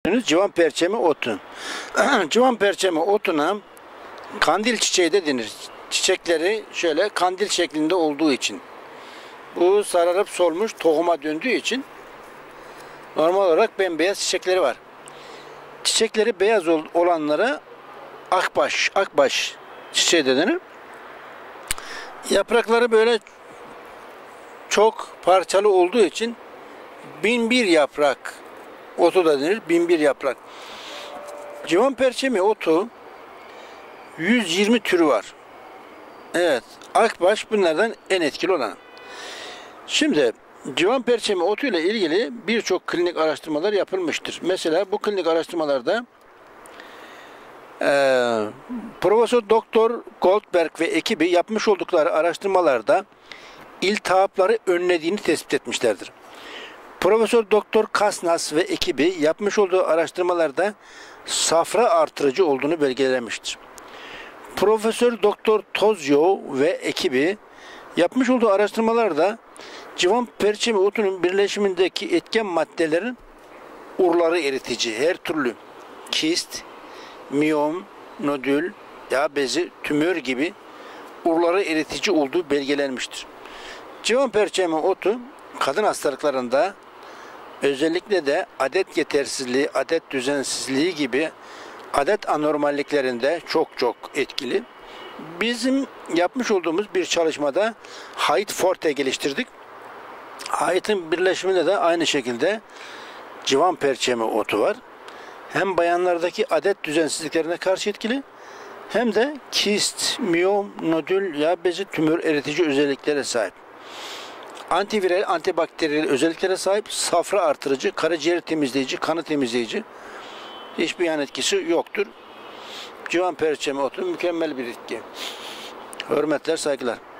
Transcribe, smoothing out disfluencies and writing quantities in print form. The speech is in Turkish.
Civan perçemi otu. Civan perçemi otuna kandil çiçeği de denir. Çiçekleri şöyle kandil şeklinde olduğu için. Bu sararıp solmuş tohuma döndüğü için normal olarak bembeyaz çiçekleri var. Çiçekleri beyaz olanlara akbaş çiçeği de denir. Yaprakları böyle çok parçalı olduğu için binbir yaprak otu da denir. Binbir yaprak. Civan perçemi otu 120 türü var. Evet. Akbaş bunlardan en etkili olan. Şimdi civan perçemi otu ile ilgili birçok klinik araştırmalar yapılmıştır. Mesela bu klinik araştırmalarda Profesör Doktor Goldberg ve ekibi yapmış oldukları araştırmalarda iltihapları önlediğini tespit etmişlerdir. Profesör Doktor Kasnas ve ekibi yapmış olduğu araştırmalarda safra artırıcı olduğunu belgelemiştir. Profesör Doktor Tozyo ve ekibi yapmış olduğu araştırmalarda civan perçemi otunun birleşimindeki etken maddelerin urları eritici, her türlü kist, miyom, nodül, yağ bezi, tümör gibi urları eritici olduğu belgelenmiştir. Civan perçemi otu kadın hastalıklarında özellikle de adet yetersizliği, adet düzensizliği gibi adet anormalliklerinde çok etkili. Bizim yapmış olduğumuz bir çalışmada Hayt Forte geliştirdik. Hayt'ın birleşiminde de aynı şekilde civan perçemi otu var. Hem bayanlardaki adet düzensizliklerine karşı etkili hem de kist, miyom, nodül, yağ bezi, tümör eritici özelliklere sahip. Antiviral, antibakteriyel özelliklere sahip, safra artırıcı, karaciğer temizleyici, kanı temizleyici, hiçbir yan etkisi yoktur. Civan perçemi otu mükemmel bir bitki. Hürmetler, saygılar.